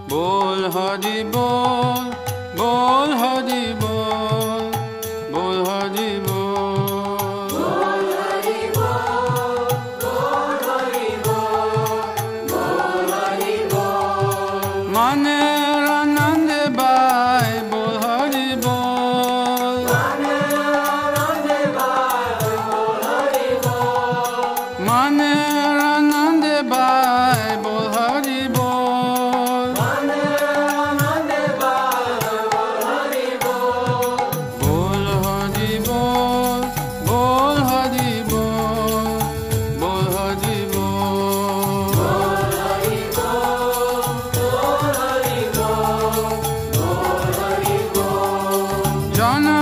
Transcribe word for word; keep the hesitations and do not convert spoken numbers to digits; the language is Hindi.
बोल हरि बोल, बोल हरि बोल, बोल हरि बोल, बोल हरि बोल, बोल हरि बोल, बोल हरि बोल। माने आनंद बाय बोल हरि बोल, माने आनंद बाय बोल हरि बोल, माने आनंद बाय बोल हरि बोल, माने आनंद बाय बोल हरि बोल। बोल हरि बोल, बोल हरि बोल, बोल हरि बोल, बोल हरि बोल, बोल हरि बोल, बोल हरि बोल। जन